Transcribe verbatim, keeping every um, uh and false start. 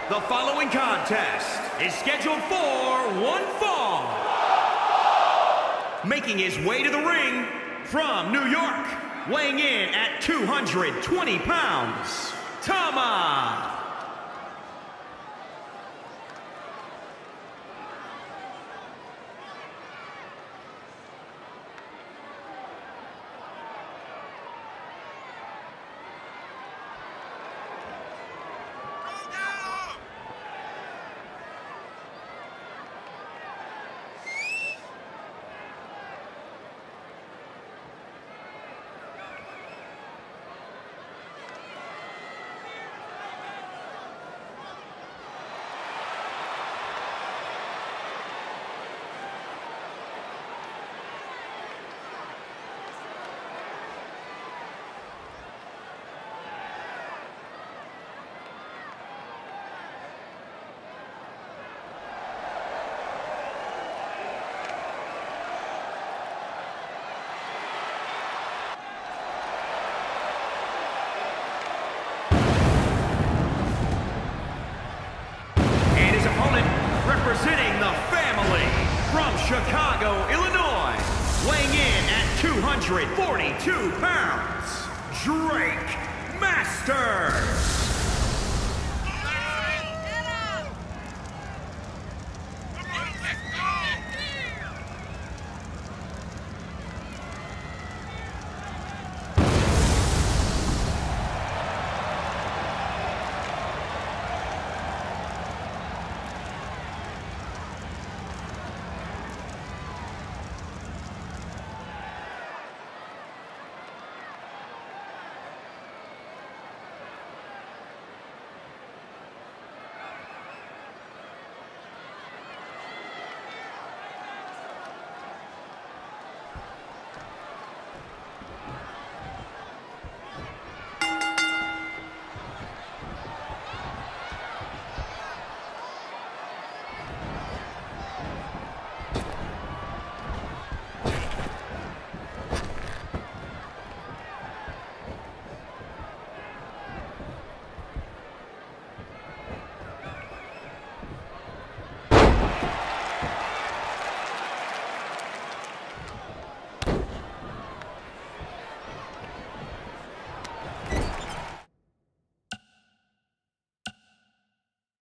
The following contest is scheduled for one fall. Making his way to the ring from New York, weighing in at two hundred twenty pounds, Tama. Representing the family from Chicago, Illinois, weighing in at two hundred forty-two pounds, Drake Masters.